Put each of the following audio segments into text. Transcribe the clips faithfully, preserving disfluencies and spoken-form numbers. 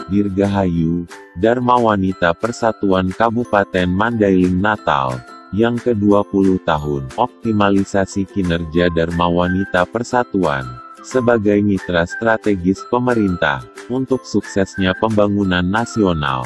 Dirgahayu, Dharma Wanita Persatuan Kabupaten Mandailing Natal, yang ke dua puluh tahun, optimalisasi kinerja Dharma Wanita Persatuan, sebagai mitra strategis pemerintah, untuk suksesnya pembangunan nasional.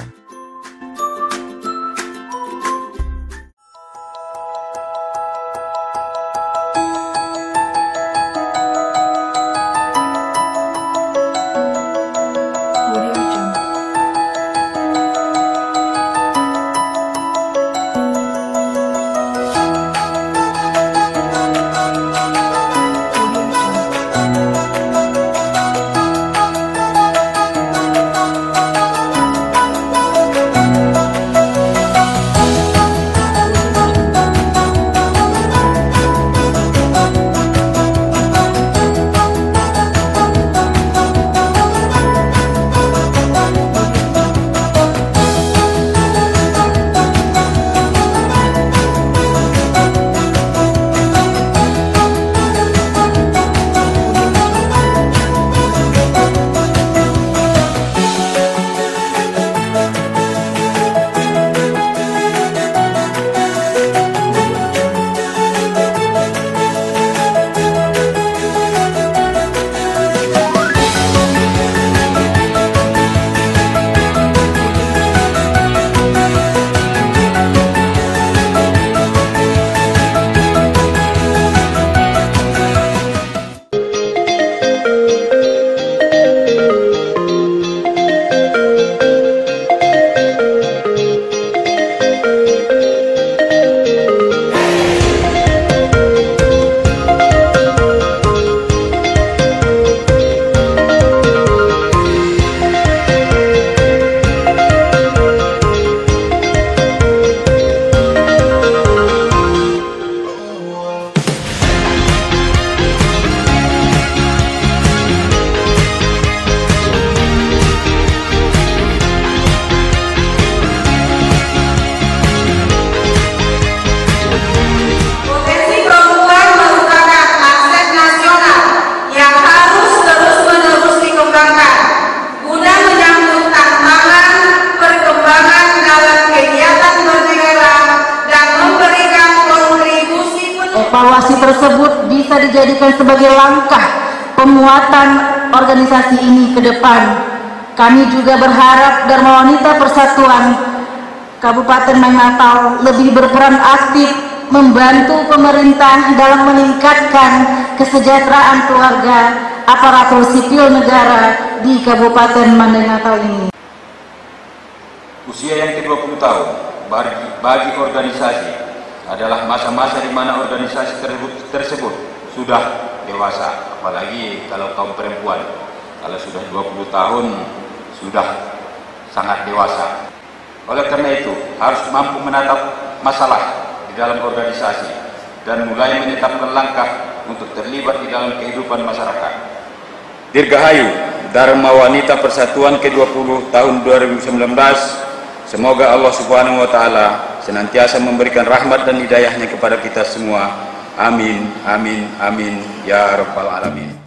Evaluasi tersebut bisa dijadikan sebagai langkah penguatan organisasi ini ke depan. Kami juga berharap Dharma Wanita Persatuan Kabupaten Natal lebih berperan aktif membantu pemerintah dalam meningkatkan kesejahteraan keluarga aparatur sipil negara di Kabupaten Mandailing Natal ini. Usia yang ke dua puluh tahun bagi, bagi organisasi adalah masa-masa di mana organisasi tersebut, tersebut sudah dewasa, apalagi kalau kaum perempuan. Kalau sudah dua puluh tahun sudah sangat dewasa. Oleh karena itu harus mampu menatap masalah di dalam organisasi dan mulai menetapkan langkah untuk terlibat di dalam kehidupan masyarakat. Dirgahayu Dharma Wanita Persatuan ke dua puluh tahun dua ribu sembilan belas. Semoga Allah Subhanahu wa Ta'ala senantiasa memberikan rahmat dan hidayahnya kepada kita semua. Amin, amin, amin, ya Rabbal Alamin.